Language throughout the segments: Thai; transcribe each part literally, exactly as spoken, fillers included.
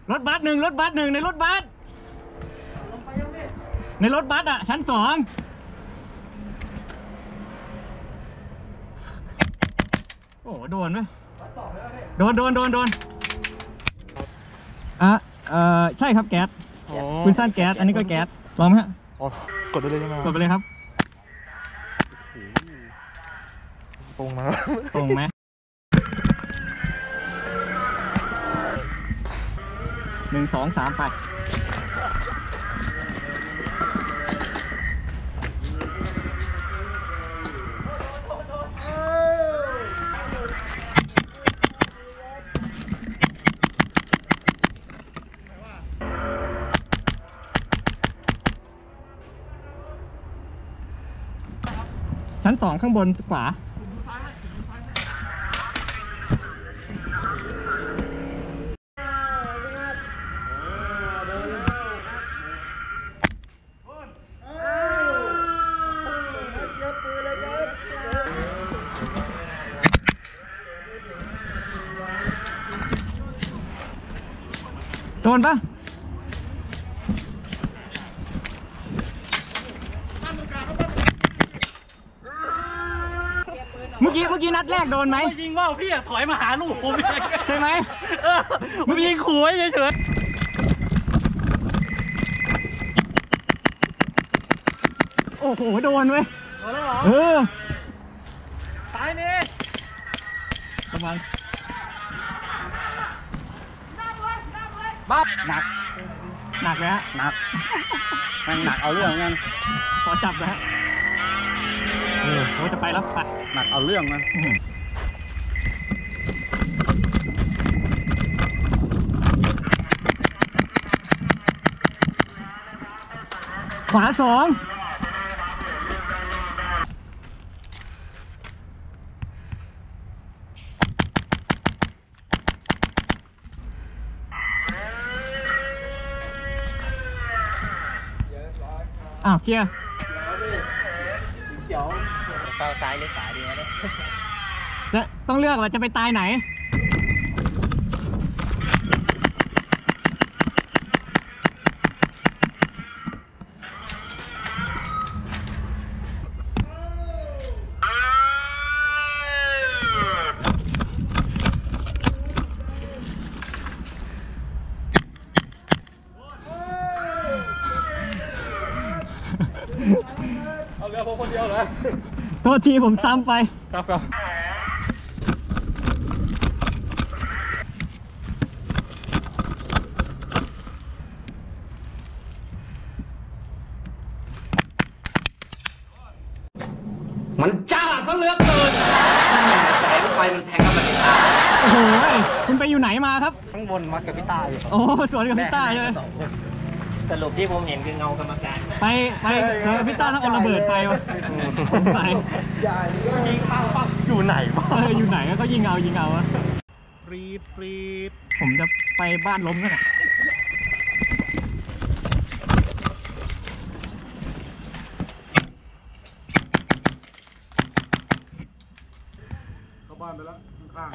รถบัสหนึ่งรถบัสหนึ่งในรถบัสในรถบัสอ่ะชั้นสองโอ้โดนไหมโดนโดนโดนโดนอ่ะเอ่อใช่ครับแก๊สคุณสั้นแก๊สอันนี้ก็แก๊สลองไหมฮะอ๋อกดได้เลยใช่ไหมกดไปเลยครับตรงนะตรงไหมหนึ่งสองสามไปชั้นสองข้างบนขวาโดนปะเมื่อกี้เมื่อกี้นัดแรกโดนไหมยิงว่าพี่ถอยมาหาลูกผมใช่ไหมเออมึงยิงขู่ไว้เฉยๆโอ้โหโดนเว้ยโดนแล้วเหรอเออตายนี่ประมาณบ้าหนักหนักเลยฮะหนักแม่งหนักเอาเรื่องงั้นขอจับนะฮะเออโอ้จะไปแล้วไปหนักเอาเรื่องมันขวาสองอ้าวเกียร์เขียวเข้าซ้ายหรือขวาดีนะจะต้องเลือกว่าจะไปตายไหนเอาเรือผมคนเดียวเหรอโทษทีผมซ้ำไปครับครับมันจ้าซะเหลือเกินแสงไฟมันแทงกับมันตาโอ้โหคุณไปอยู่ไหนมาครับข้างบนวัดกับพี่ตาอยู่โอ้สวนกับพี่ตาเลยสรุปที่ผมเห็นคือเงากรรมการไปไปเออพี่ต้าต้องเอาระเบิดไปวะไปยิงปังปังอยู่ไหนวะเอออยู่ไหนก็ยิงเอายิงเอาอะปรีดปรีดผมจะไปบ้านล้มกันเข้าบ้านไปแล้วข้าง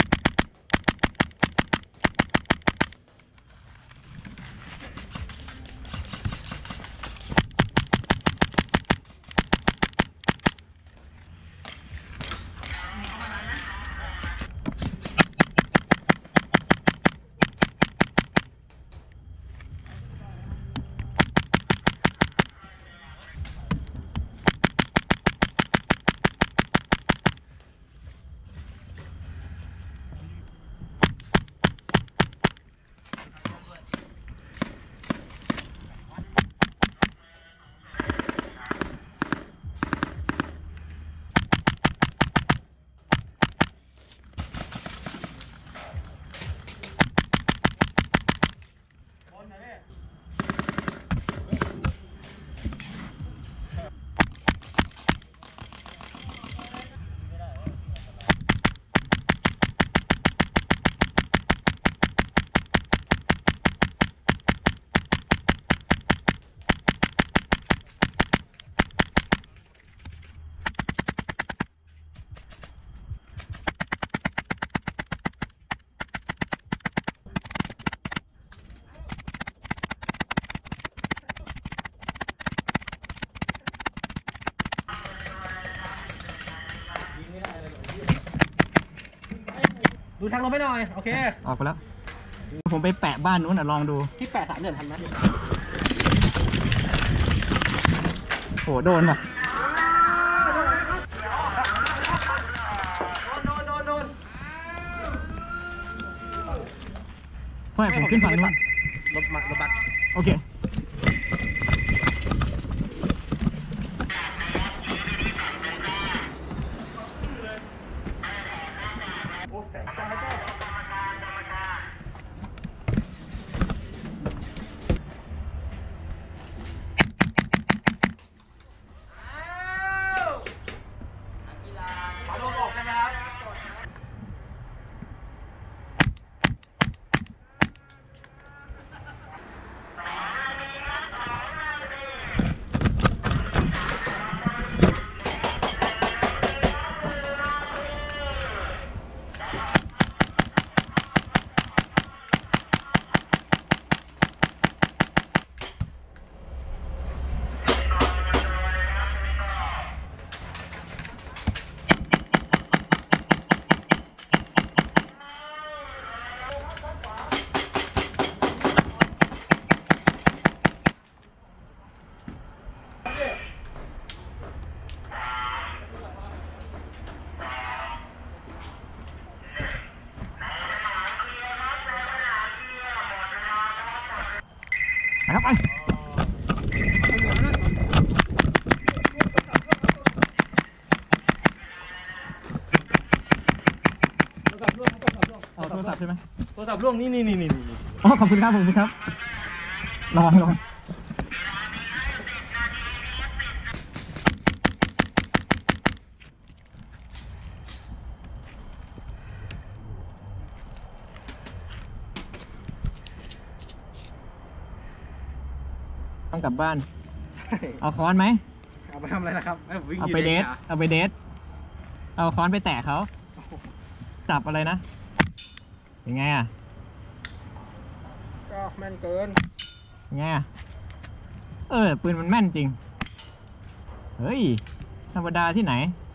ดูทางลงไปหน่อยโอเคออกไปแล้วผมไปแปะบ้านนู้นอ่ะลองดูที่แปดสามเดือนทันไหมโหโดนป่ะโดนโดนโดนเพื่อผมขึ้นฝั่งนู้นรถมารถบัสโอเคนะครับไปเอาโทรศัพท์ใช่ไหมโทรศัพท์ร่วงนี่นี่นี่นี่นี่อ๋อขอบคุณครับขอบคุณครับระวังระวังต้องกลับบ้านเอาค้อนไหมเอาไปทำอะไรนะครับวิ่งเอาไปเดทเอาไปเดทเอาค้อนไปแตะเขาจับอะไรนะยังไงอ่ะก็แม่นเกินยังไงอ่ะเออปืนมันแม่นจริงเฮ้ยธรรมดาที่ไหน